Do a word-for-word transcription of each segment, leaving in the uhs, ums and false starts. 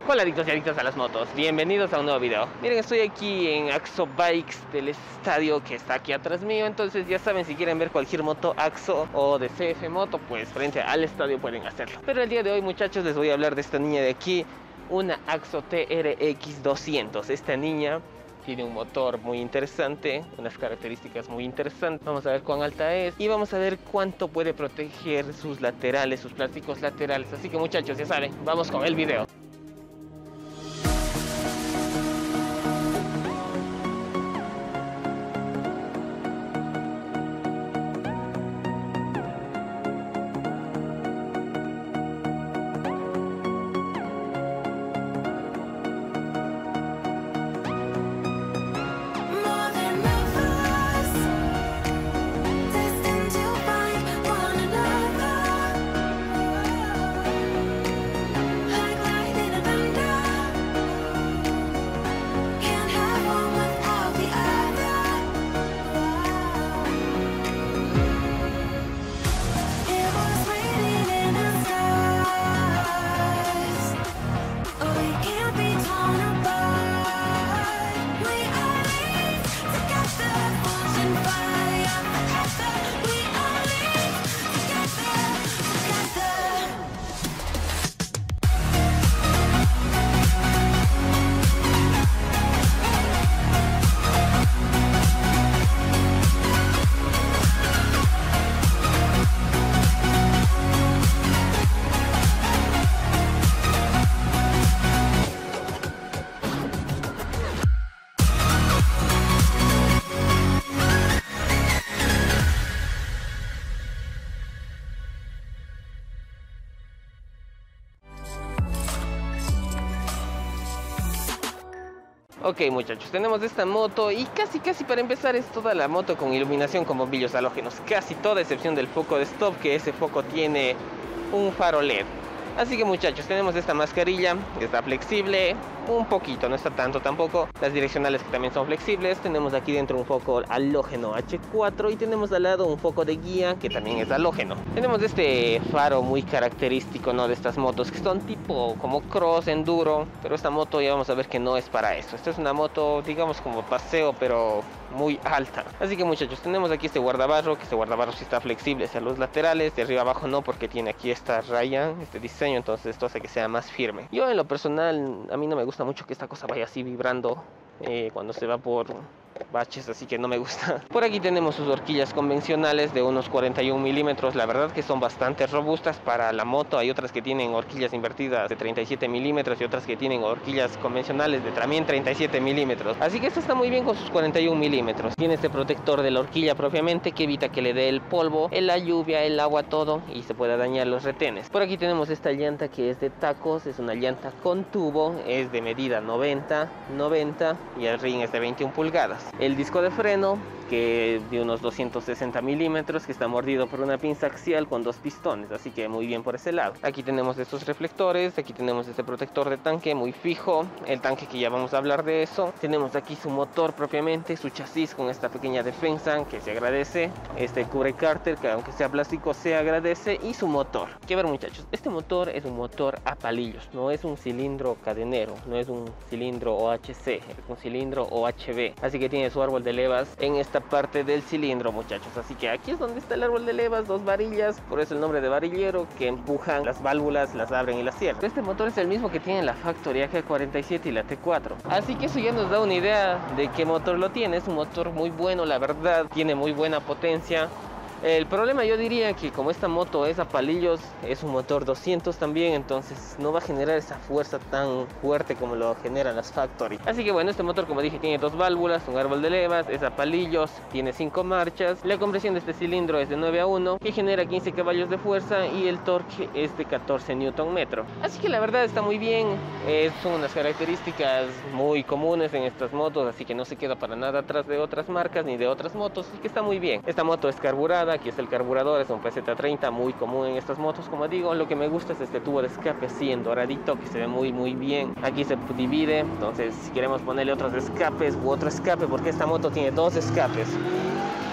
Hola adictos y adictas a las motos, bienvenidos a un nuevo video. Miren, estoy aquí en Axo Bikes del estadio que está aquí atrás mío. Entonces ya saben, si quieren ver cualquier moto Axo o de C F Moto, pues frente al estadio pueden hacerlo. Pero el día de hoy, muchachos, les voy a hablar de esta niña de aquí, una Axo T R X doscientos. Esta niña tiene un motor muy interesante, unas características muy interesantes. Vamos a ver cuán alta es y vamos a ver cuánto puede proteger sus laterales, sus plásticos laterales. Así que, muchachos, ya saben, vamos con el video. Ok, muchachos, tenemos esta moto y casi casi para empezar es toda la moto con iluminación con bombillos halógenos. Casi toda, excepción del foco de stop, que ese foco tiene un faro L E D. Así que, muchachos, tenemos esta mascarilla que está flexible, un poquito, no está tanto tampoco. Las direccionales que también son flexibles. Tenemos aquí dentro un foco halógeno H cuatro y tenemos al lado un foco de guía que también es halógeno. Tenemos este faro muy característico, ¿no?, de estas motos que son tipo como cross, enduro, pero esta moto ya vamos a ver que no es para eso. Esta es una moto, digamos, como paseo, pero muy alta. Así que, muchachos, tenemos aquí este guardabarro, que este guardabarro sí está flexible hacia los laterales, de arriba abajo no, porque tiene aquí esta raya, este diseño, entonces esto hace que sea más firme. Yo, en lo personal, a mí no me gusta mucho que esta cosa vaya así vibrando eh, cuando se va por baches, así que no me gusta. Por aquí tenemos sus horquillas convencionales de unos cuarenta y un milímetros. La verdad que son bastante robustas para la moto. Hay otras que tienen horquillas invertidas de treinta y siete milímetros y otras que tienen horquillas convencionales de también treinta y siete milímetros. Así que esta está muy bien con sus cuarenta y un milímetros. Tiene este protector de la horquilla propiamente que evita que le dé el polvo, la lluvia, el agua, todo, y se pueda dañar los retenes. Por aquí tenemos esta llanta que es de tacos. Es una llanta con tubo, es de medida noventa noventa y el ring es de veintiuna pulgadas. El disco de freno, que es de unos doscientos sesenta milímetros, que está mordido por una pinza axial con dos pistones, así que muy bien por ese lado. Aquí tenemos estos reflectores, aquí tenemos este protector de tanque muy fijo, el tanque que ya vamos a hablar de eso. Tenemos aquí su motor propiamente, su chasis con esta pequeña defensa que se agradece, este cubre cárter que aunque sea plástico se agradece, y su motor. Que ver, muchachos, este motor es un motor a palillos, no es un cilindro cadenero, no es un cilindro O H C, es un cilindro O H V, así que tiene su árbol de levas en esta parte del cilindro, muchachos. Así que aquí es donde está el árbol de levas, dos varillas, por eso el nombre de varillero, que empujan las válvulas, las abren y las cierran. Este motor es el mismo que tiene la Factory A G cuarenta y siete y la T cuatro, así que eso ya nos da una idea de qué motor lo tiene. Es un motor muy bueno, la verdad, tiene muy buena potencia. El problema, yo diría que como esta moto es a palillos, es un motor doscientos también, entonces no va a generar esa fuerza tan fuerte como lo generan las Factory. Así que bueno, este motor, como dije, tiene dos válvulas, un árbol de levas, es a palillos, tiene cinco marchas. La compresión de este cilindro es de nueve a uno, que genera quince caballos de fuerza, y el torque es de catorce newton metro. Así que la verdad está muy bien. Eh, son unas características muy comunes en estas motos, así que no se queda para nada atrás de otras marcas ni de otras motos, así que está muy bien. Esta moto es carburada, aquí está el carburador, es un P Z treinta, muy común en estas motos, como digo. Lo que me gusta es este tubo de escape así en doradito, que se ve muy muy bien. Aquí se divide, entonces si queremos ponerle otros escapes u otro escape, porque esta moto tiene dos escapes.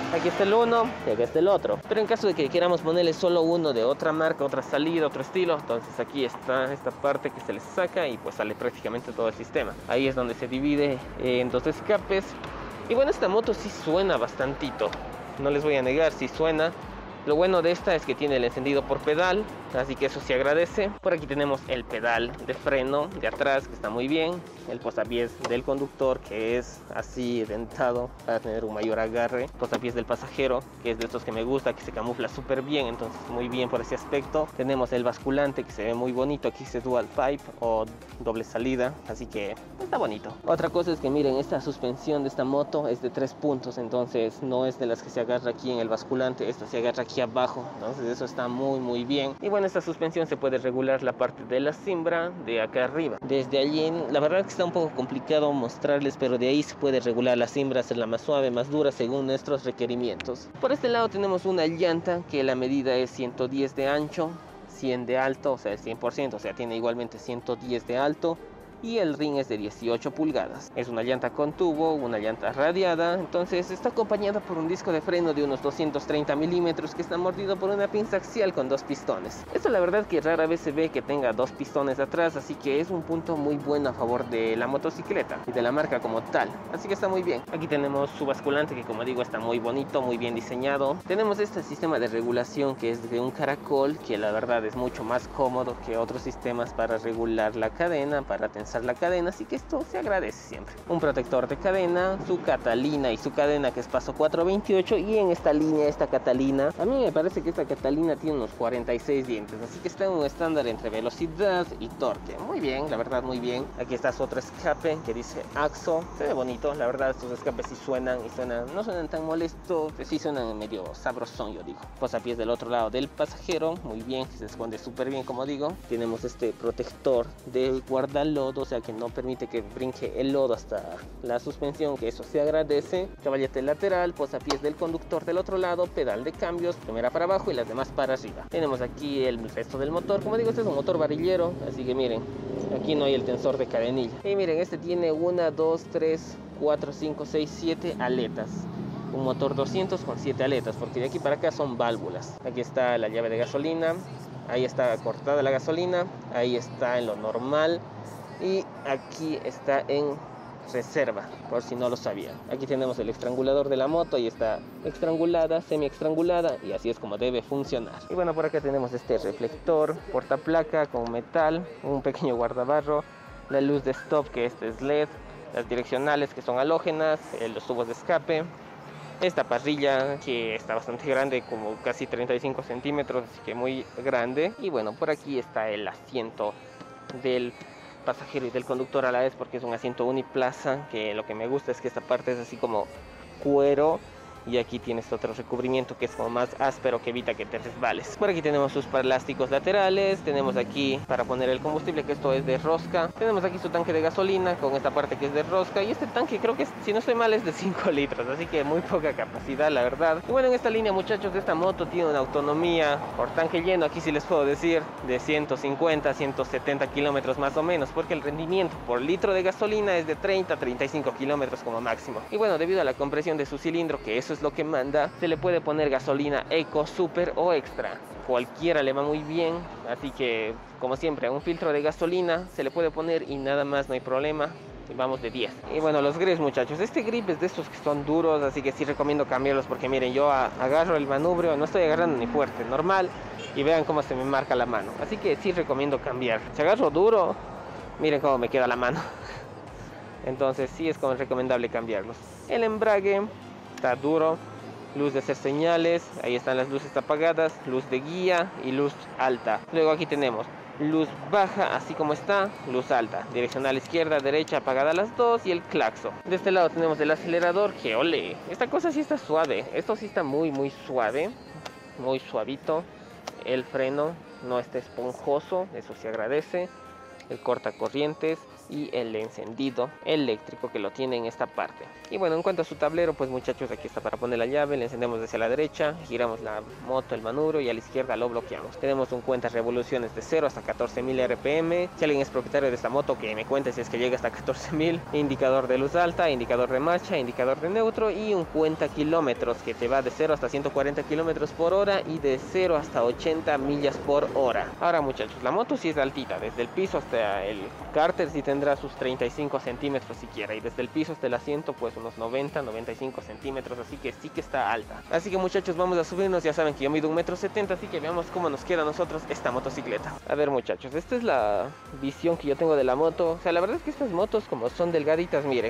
Aquí está el uno y aquí está el otro. Pero en caso de que queramos ponerle solo uno de otra marca, otra salida, otro estilo, entonces aquí está esta parte que se les saca y pues sale prácticamente todo el sistema. Ahí es donde se divide en dos escapes. Y bueno, esta moto sí suena bastantito, no les voy a negar, sí suena. Lo bueno de esta es que tiene el encendido por pedal, así que eso se agradece. Por aquí tenemos el pedal de freno de atrás, que está muy bien. El posapiés del conductor, que es así dentado para tener un mayor agarre. Posapiés del pasajero, que es de estos que me gusta, que se camufla súper bien, entonces muy bien por ese aspecto. Tenemos el basculante, que se ve muy bonito. Aquí dice dual pipe o doble salida, así que está bonito. Otra cosa es que miren, esta suspensión de esta moto es de tres puntos, entonces no es de las que se agarra aquí en el basculante, esta se agarra aquí abajo, entonces eso está muy muy bien. Y bueno, esta suspensión se puede regular la parte de la cimbra de acá arriba. Desde allí, la verdad es que está un poco complicado mostrarles, pero de ahí se puede regular la cimbra, hacerla más suave, más dura según nuestros requerimientos. Por este lado tenemos una llanta que la medida es ciento diez de ancho, cien de alto, o sea el cien por ciento, o sea tiene igualmente ciento diez de alto. Y el ring es de dieciocho pulgadas. Es una llanta con tubo, una llanta radiada. Entonces está acompañada por un disco de freno de unos doscientos treinta milímetros que está mordido por una pinza axial con dos pistones. Esto la verdad que rara vez se ve que tenga dos pistones atrás, así que es un punto muy bueno a favor de la motocicleta y de la marca como tal. Así que está muy bien. Aquí tenemos su basculante que, como digo, está muy bonito, muy bien diseñado. Tenemos este sistema de regulación que es de un caracol, que la verdad es mucho más cómodo que otros sistemas para regular la cadena, para tensar la cadena, así que esto se agradece siempre. Un protector de cadena, su Catalina y su cadena, que es paso cuatro veintiocho, y en esta línea, esta Catalina, a mí me parece que esta Catalina tiene unos cuarenta y seis dientes, así que está en un estándar entre velocidad y torque. Muy bien, la verdad muy bien. Aquí está su otro escape que dice AXO, se ve bonito, la verdad estos escapes sí suenan y suenan, no suenan tan molestos, sí suenan medio sabrosón, yo digo. Posapiés del otro lado del pasajero, muy bien, que se esconde súper bien, como digo. Tenemos este protector de guardalodo, o sea que no permite que brinque el lodo hasta la suspensión, que eso se agradece. Caballete lateral, posapiés del conductor del otro lado, pedal de cambios, primera para abajo y las demás para arriba. Tenemos aquí el resto del motor, como digo, este es un motor varillero, así que miren, aquí no hay el tensor de cadenilla. Y miren, este tiene una, dos, tres, cuatro, cinco, seis, siete aletas. Un motor doscientos con siete aletas, porque de aquí para acá son válvulas. Aquí está la llave de gasolina, ahí está cortada la gasolina, ahí está en lo normal. Y aquí está en reserva, por si no lo sabían. Aquí tenemos el estrangulador de la moto, y está estrangulada, semi estrangulada, y así es como debe funcionar. Y bueno, por acá tenemos este reflector portaplaca con metal, un pequeño guardabarro, la luz de stop, que este es L E D, las direccionales que son halógenas, los tubos de escape, esta parrilla que está bastante grande, como casi treinta y cinco centímetros, así que muy grande. Y bueno, por aquí está el asiento del pasajero y del conductor a la vez, porque es un asiento uniplaza, que lo que me gusta es que esta parte es así como cuero, y aquí tienes otro recubrimiento que es como más áspero, que evita que te resbales. Por aquí tenemos sus plásticos laterales, tenemos aquí para poner el combustible, que esto es de rosca, tenemos aquí su tanque de gasolina con esta parte que es de rosca, y este tanque creo que, si no estoy mal, es de cinco litros, así que muy poca capacidad, la verdad. Y bueno, en esta línea, muchachos, esta moto tiene una autonomía por tanque lleno, aquí sí les puedo decir, de ciento cincuenta a ciento setenta kilómetros más o menos, porque el rendimiento por litro de gasolina es de treinta a treinta y cinco kilómetros como máximo. Y bueno, debido a la compresión de su cilindro, que eso es lo que manda, se le puede poner gasolina eco, super o extra, cualquiera le va muy bien, así que como siempre a un filtro de gasolina se le puede poner y nada más, no hay problema. Y vamos de diez. Y bueno, los grips, muchachos, este grip es de estos que son duros, así que sí recomiendo cambiarlos, porque miren, yo a, agarro el manubrio, no estoy agarrando ni fuerte, normal, y vean cómo se me marca la mano, así que sí recomiendo cambiar. Si agarro duro, miren cómo me queda la mano. Entonces sí es como recomendable cambiarlos. El embrague está duro, luz de hacer señales, ahí están las luces apagadas, luz de guía y luz alta. Luego aquí tenemos luz baja, así como está, luz alta, direccional izquierda, derecha, apagada las dos, y el claxon. De este lado tenemos el acelerador, que ole, esta cosa sí está suave, esto sí está muy muy suave, muy suavito. El freno no está esponjoso, eso se agradece. El cortacorrientes, y el encendido eléctrico que lo tiene en esta parte. Y bueno, en cuanto a su tablero, pues muchachos, aquí está para poner la llave. Le encendemos hacia la derecha, giramos la moto, el manubrio, y a la izquierda lo bloqueamos. Tenemos un cuenta revoluciones de cero hasta catorce mil R P M. Si alguien es propietario de esta moto, que me cuente si es que llega hasta catorce mil. Indicador de luz alta, indicador de marcha, indicador de neutro y un cuenta kilómetros que te va de cero hasta ciento cuarenta kilómetros por hora y de cero hasta ochenta millas por hora. Ahora muchachos, la moto sí es altita, desde el piso hasta el cárter sí tendrá sus treinta y cinco centímetros siquiera, y desde el piso hasta el asiento pues unos noventa, noventa y cinco centímetros, así que sí que está alta. Así que muchachos, vamos a subirnos. Ya saben que yo mido un metro setenta, así que veamos cómo nos queda a nosotros esta motocicleta. A ver muchachos, esta es la visión que yo tengo de la moto. O sea, la verdad es que estas motos, como son delgaditas, miren,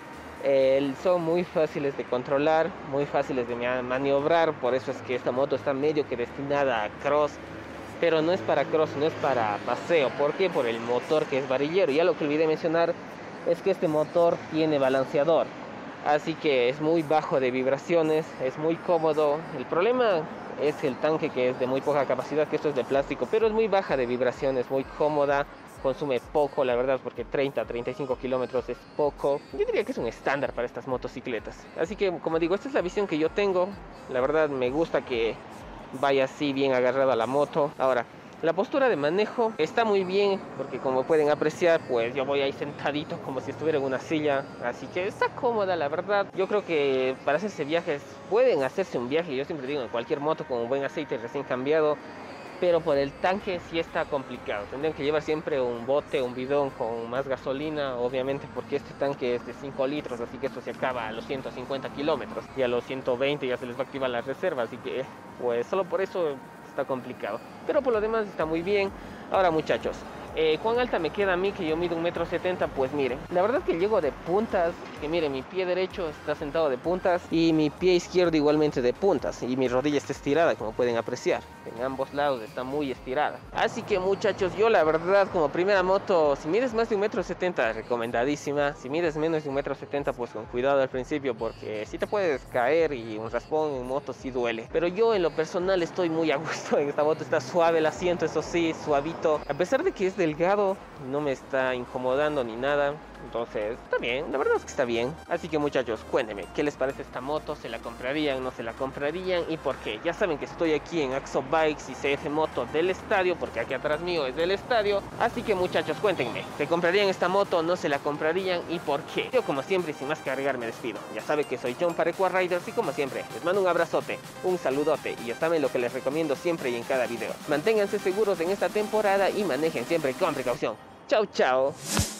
eh, son muy fáciles de controlar, muy fáciles de maniobrar. Por eso es que esta moto está medio que destinada a cross, pero no es para cross, no es para paseo. ¿Por qué? Por el motor, que es varillero. Ya lo que olvidé mencionar es que este motor tiene balanceador, así que es muy bajo de vibraciones, es muy cómodo. El problema es el tanque, que es de muy poca capacidad, que esto es de plástico, pero es muy baja de vibraciones, muy cómoda, consume poco, la verdad, porque treinta a treinta y cinco kilómetros es poco. Yo diría que es un estándar para estas motocicletas. Así que, como digo, esta es la visión que yo tengo. La verdad me gusta que vaya así bien agarrado a la moto. Ahora, la postura de manejo está muy bien, porque como pueden apreciar, pues yo voy ahí sentadito como si estuviera en una silla, así que está cómoda, la verdad. Yo creo que para hacerse viajes, pueden hacerse un viaje, yo siempre digo, en cualquier moto con un buen aceite recién cambiado, pero por el tanque sí está complicado. Tendrían que llevar siempre un bote, un bidón con más gasolina, obviamente, porque este tanque es de cinco litros, así que esto se acaba a los ciento cincuenta kilómetros, y a los ciento veinte ya se les va a activar la reserva, así que pues solo por eso está complicado, pero por lo demás está muy bien. Ahora muchachos, eh, ¿cuán alta me queda a mí, que yo mido un metro setenta? Pues miren, la verdad es que llego de puntas, que miren, mi pie derecho está sentado de puntas y mi pie izquierdo igualmente de puntas, y mi rodilla está estirada, como pueden apreciar, en ambos lados está muy estirada. Así que muchachos, yo la verdad, como primera moto, si mides más de un metro setenta, recomendadísima. Si mides menos de un metro setenta, pues con cuidado al principio, porque si te puedes caer, y un raspón en moto sí duele. Pero yo en lo personal estoy muy a gusto en esta moto, está suave el asiento, eso sí, suavito, a pesar de que es delgado, no me está incomodando ni nada. Entonces, está bien, la verdad es que está bien. Así que muchachos, cuéntenme, ¿qué les parece esta moto? ¿Se la comprarían, no se la comprarían? ¿Y por qué? Ya saben que estoy aquí en Axo Bikes y C F Moto del estadio, porque aquí atrás mío es del estadio. Así que muchachos, cuéntenme, ¿se comprarían esta moto, no se la comprarían y por qué? Yo, como siempre, sin más que agregar, me despido. Ya saben que soy John para Equa Riders, y como siempre, les mando un abrazote, un saludote, y ya saben lo que les recomiendo siempre y en cada video. Manténganse seguros en esta temporada y manejen siempre con precaución. Chao, chao.